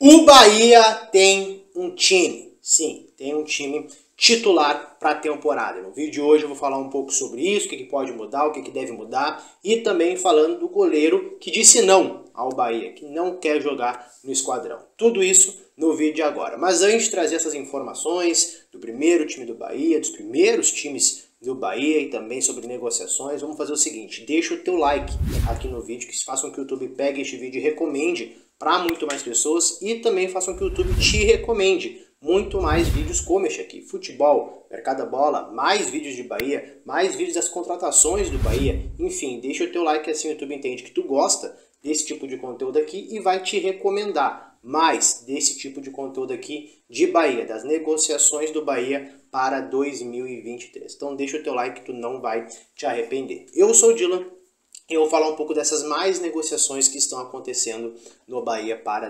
O Bahia tem um time, sim, tem um time titular para a temporada. No vídeo de hoje eu vou falar um pouco sobre isso, o que pode mudar, o que deve mudar, e também falando do goleiro que disse não ao Bahia, que não quer jogar no esquadrão. Tudo isso no vídeo de agora. Mas antes de trazer essas informações do primeiro time do Bahia, dos primeiros times do Bahia e também sobre negociações, vamos fazer o seguinte: deixa o teu like aqui no vídeo, que faça com que o YouTube pegue este vídeo e recomende para muito mais pessoas, e também façam que o YouTube te recomende muito mais vídeos como este aqui: futebol, mercado da bola, mais vídeos de Bahia, mais vídeos das contratações do Bahia. Enfim, deixa o teu like, assim o YouTube entende que tu gosta desse tipo de conteúdo aqui e vai te recomendar mais desse tipo de conteúdo aqui de Bahia, das negociações do Bahia para 2023. Então deixa o teu like que tu não vai te arrepender. Eu sou o Dylan. Eu vou falar um pouco dessas mais negociações que estão acontecendo no Bahia para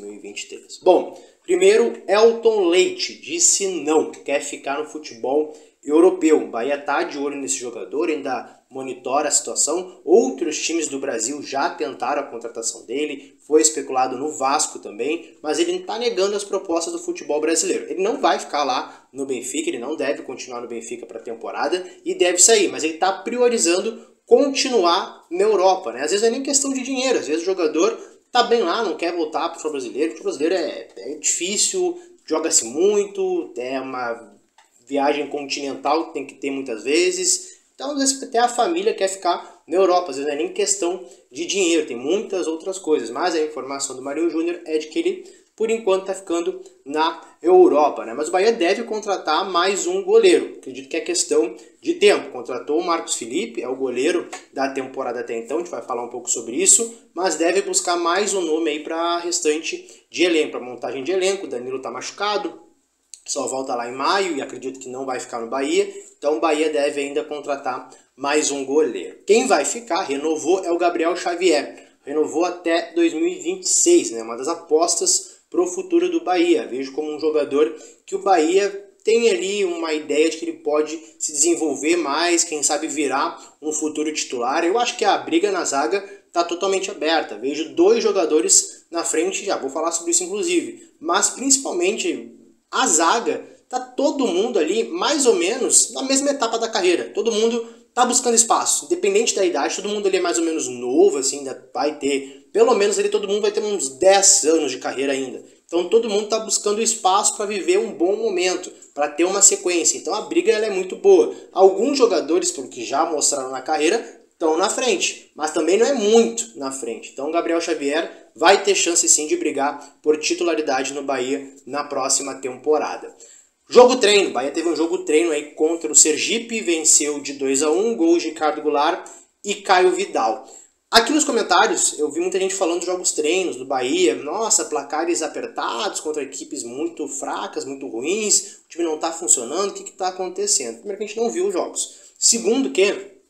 2023. Bom, primeiro, Elton Leite disse não, quer ficar no futebol europeu. O Bahia está de olho nesse jogador, ainda monitora a situação. Outros times do Brasil já tentaram a contratação dele, foi especulado no Vasco também, mas ele está negando as propostas do futebol brasileiro. Ele não vai ficar lá no Benfica, ele não deve continuar no Benfica para a temporada e deve sair, mas ele está priorizando continuar na Europa, né? Às vezes não é nem questão de dinheiro, às vezes o jogador tá bem lá, não quer voltar para o futebol brasileiro. O futebol brasileiro é difícil, joga-se muito, é uma viagem continental que tem que ter muitas vezes. Então, às vezes até a família quer ficar na Europa, às vezes não é nem questão de dinheiro, tem muitas outras coisas. Mas a informação do Marinho Júnior é de que ele, por enquanto, está ficando na Europa, né? Mas o Bahia deve contratar mais um goleiro. Acredito que é questão de tempo. Contratou o Marcos Felipe, é o goleiro da temporada até então, a gente vai falar um pouco sobre isso, mas deve buscar mais um nome aí para restante de elenco, para montagem de elenco. O Danilo está machucado, só volta lá em maio e acredito que não vai ficar no Bahia, então o Bahia deve ainda contratar mais um goleiro. Quem vai ficar, renovou, é o Gabriel Xavier. Renovou até 2026, né? Uma das apostas para o futuro do Bahia. Vejo como um jogador que o Bahia tem ali uma ideia de que ele pode se desenvolver mais, quem sabe virar um futuro titular. Eu acho que a briga na zaga está totalmente aberta. Vejo dois jogadores na frente, já vou falar sobre isso inclusive, mas principalmente a zaga, tá todo mundo ali mais ou menos na mesma etapa da carreira. Todo mundo tá buscando espaço, independente da idade, todo mundo ali é mais ou menos novo, assim, ainda vai ter, pelo menos ali todo mundo vai ter uns 10 anos de carreira ainda. Então todo mundo tá buscando espaço para viver um bom momento, para ter uma sequência. Então a briga ela é muito boa. Alguns jogadores, pelo que já mostraram na carreira, estão na frente, mas também não é muito na frente. Então o Gabriel Xavier vai ter chance sim de brigar por titularidade no Bahia na próxima temporada. Jogo treino, Bahia teve um jogo treino aí contra o Sergipe, venceu de 2-1, gols de Ricardo Goulart e Caio Vidal. Aqui nos comentários eu vi muita gente falando dos jogos treinos do Bahia, nossa, placares apertados contra equipes muito fracas, muito ruins, o time não está funcionando, o que está acontecendo? Primeiro que a gente não viu os jogos. Segundo que,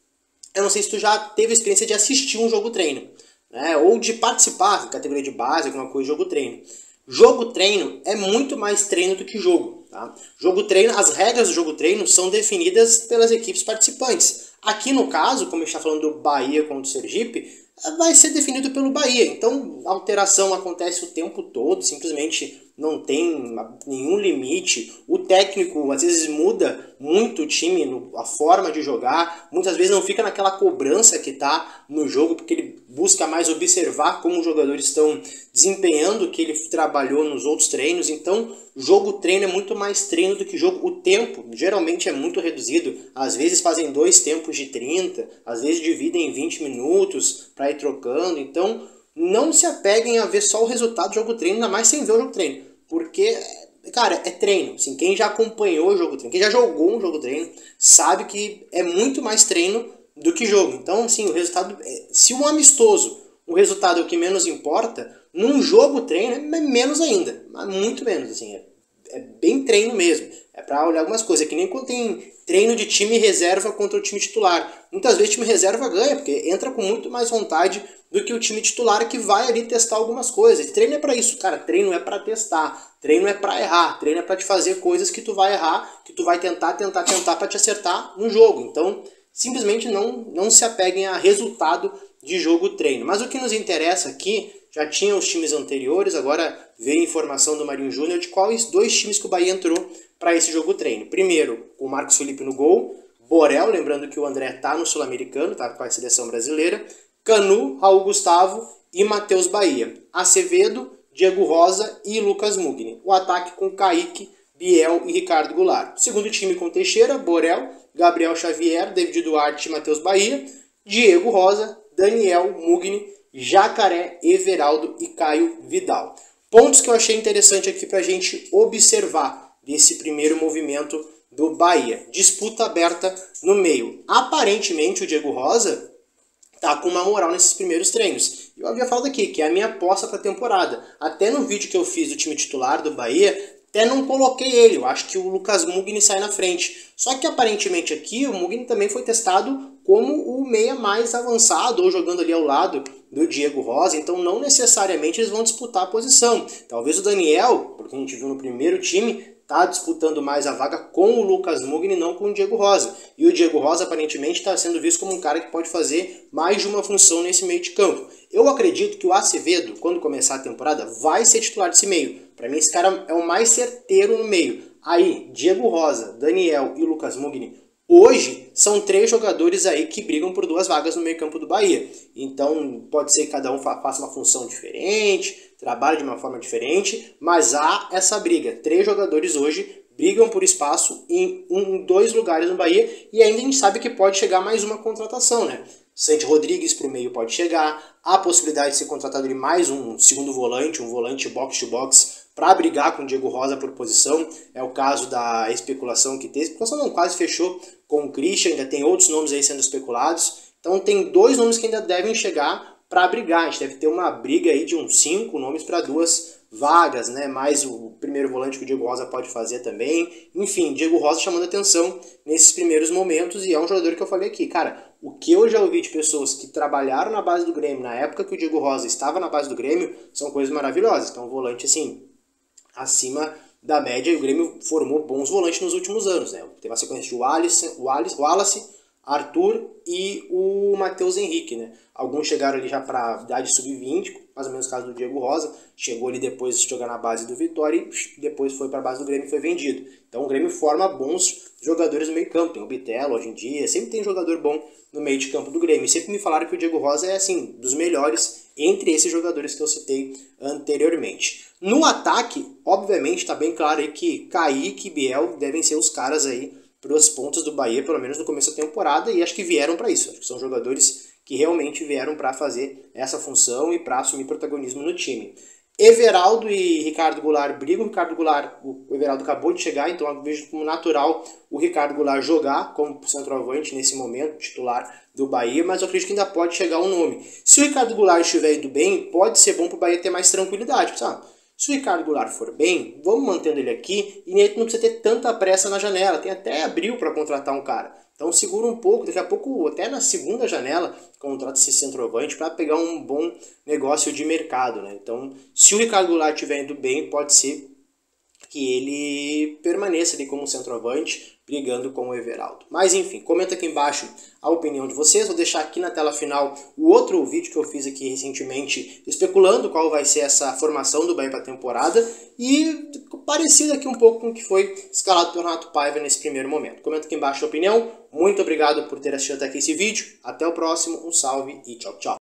eu não sei se tu já teve a experiência de assistir um jogo treino, né? Ou de participar da categoria de base, alguma coisa de jogo treino. Jogo treino é muito mais treino do que jogo. Tá? Jogo treino, as regras do jogo treino são definidas pelas equipes participantes. Aqui no caso, como a gente está falando do Bahia contra o Sergipe, vai ser definido pelo Bahia. Então a alteração acontece o tempo todo, simplesmente não tem nenhum limite. O técnico às vezes muda muito o time, a forma de jogar, muitas vezes não fica naquela cobrança que está no jogo, porque ele busca mais observar como os jogadores estão desempenhando o que ele trabalhou nos outros treinos. Então jogo treino é muito mais treino do que jogo. O tempo geralmente é muito reduzido, às vezes fazem 2 tempos de 30, às vezes dividem em 20 minutos para ir trocando. Então não se apeguem a ver só o resultado do jogo treino, ainda mais sem ver o jogo treino, porque, cara, é treino. Assim, quem já acompanhou o jogo treino, quem já jogou um jogo treino, sabe que é muito mais treino do que jogo. Então, assim, o resultado, se um amistoso, o resultado é o que menos importa, num jogo treino é menos ainda, mas muito menos, assim, é bem treino mesmo. É pra olhar algumas coisas, é que nem quando tem treino de time reserva contra o time titular. Muitas vezes o time reserva ganha, porque entra com muito mais vontade do que o time titular, que vai ali testar algumas coisas. Treino é pra isso, cara, treino é pra testar, treino é pra errar, treino é pra te fazer coisas que tu vai errar, que tu vai tentar pra te acertar no jogo. Então, simplesmente não se apeguem a resultado de jogo treino. Mas o que nos interessa aqui, já tinha os times anteriores, agora veio informação do Marinho Júnior de quais 2 times que o Bahia entrou para esse jogo treino. Primeiro, o Marcos Felipe no gol, Borel, lembrando que o André tá no Sul-Americano, tá com a seleção brasileira, Canu, Raul Gustavo e Matheus Bahia, Acevedo, Diego Rosa e Lucas Mugni. O ataque com Kaique, Biel e Ricardo Goulart. Segundo time com Teixeira, Borel, Gabriel Xavier, David Duarte e Matheus Bahia, Diego Rosa, Daniel Mugni, Jacaré, Everaldo e Caio Vidal. Pontos que eu achei interessante aqui para a gente observar desse primeiro movimento do Bahia. Disputa aberta no meio. Aparentemente o Diego Rosa tá com uma moral nesses primeiros treinos. Eu havia falado aqui que é a minha aposta para a temporada. Até no vídeo que eu fiz do time titular do Bahia, até não coloquei ele. Eu acho que o Lucas Mugni sai na frente. Só que aparentemente aqui o Mugni também foi testado como o meia mais avançado, ou jogando ali ao lado do Diego Rosa. Então não necessariamente eles vão disputar a posição. Talvez o Daniel, porque a gente viu no primeiro time, está disputando mais a vaga com o Lucas Mugni, não com o Diego Rosa. E o Diego Rosa aparentemente está sendo visto como um cara que pode fazer mais de uma função nesse meio de campo. Eu acredito que o Acevedo, quando começar a temporada, vai ser titular desse meio. Para mim esse cara é o mais certeiro no meio. Aí, Diego Rosa, Daniel e Lucas Mugni, hoje são 3 jogadores aí que brigam por 2 vagas no meio campo do Bahia. Então pode ser que cada um faça uma função diferente, trabalhe de uma forma diferente, mas há essa briga. 3 jogadores hoje brigam por espaço em 2 lugares no Bahia, e ainda a gente sabe que pode chegar mais uma contratação, né? Santi Rodrigues para o meio pode chegar, há a possibilidade de ser contratado de mais um segundo volante, um volante box-to-box, para brigar com o Diego Rosa por posição. É o caso da especulação que teve. A especulação não quase fechou com o Christian, ainda tem outros nomes aí sendo especulados. Então tem 2 nomes que ainda devem chegar para brigar. A gente deve ter uma briga aí de uns 5 nomes para 2 vagas, né? Mais o primeiro volante que o Diego Rosa pode fazer também. Enfim, Diego Rosa chamando atenção nesses primeiros momentos, e é um jogador que eu falei aqui, cara, o que eu já ouvi de pessoas que trabalharam na base do Grêmio, na época que o Diego Rosa estava na base do Grêmio, são coisas maravilhosas. Então, um volante assim, acima da média, e o Grêmio formou bons volantes nos últimos anos, né? Teve a sequência de Wallace, Arthur e o Matheus Henrique, né? Alguns chegaram ali já para idade sub-20, mais ou menos o caso do Diego Rosa, chegou ali depois de jogar na base do Vitória e depois foi para a base do Grêmio e foi vendido. Então o Grêmio forma bons jogadores no meio campo, tem o Bitelo hoje em dia, sempre tem jogador bom no meio de campo do Grêmio. E sempre me falaram que o Diego Rosa é assim, dos melhores entre esses jogadores que eu citei anteriormente. No ataque, obviamente, está bem claro aí que Kaique e Biel devem ser os caras aí para os pontos do Bahia, pelo menos no começo da temporada, e acho que vieram para isso. Acho que são jogadores que realmente vieram para fazer essa função e para assumir protagonismo no time. Everaldo e Ricardo Goulart brigam. O Everaldo acabou de chegar, então eu vejo como natural o Ricardo Goulart jogar como centroavante nesse momento, titular do Bahia, mas eu acredito que ainda pode chegar um nome. Se o Ricardo Goulart estiver indo bem, pode ser bom para o Bahia ter mais tranquilidade, sabe? Se o Ricardo Goulart for bem, vamos mantendo ele aqui, e ele não precisa ter tanta pressa na janela, tem até abril para contratar um cara. Então segura um pouco, daqui a pouco, até na segunda janela, contrata esse centroavante para pegar um bom negócio de mercado, né? Então, se o Ricardo Goulart estiver indo bem, pode ser que ele permaneça ali como centroavante, brigando com o Everaldo. Mas enfim, comenta aqui embaixo a opinião de vocês. Vou deixar aqui na tela final o outro vídeo que eu fiz aqui recentemente, especulando qual vai ser essa formação do Bahia para a temporada, e parecido aqui um pouco com o que foi escalado pelo Renato Paiva nesse primeiro momento. Comenta aqui embaixo a opinião. Muito obrigado por ter assistido até aqui esse vídeo. Até o próximo, um salve e tchau, tchau.